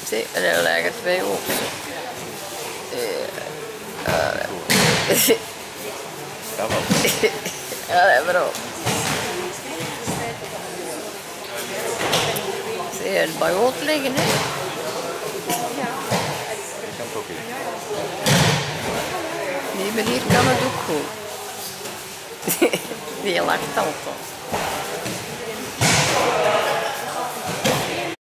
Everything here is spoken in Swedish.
Se, det är läget vi också. Ja, det är bra. Ser det bara åtläggande? Ni blir lika med duckor. Vi har lagt allt.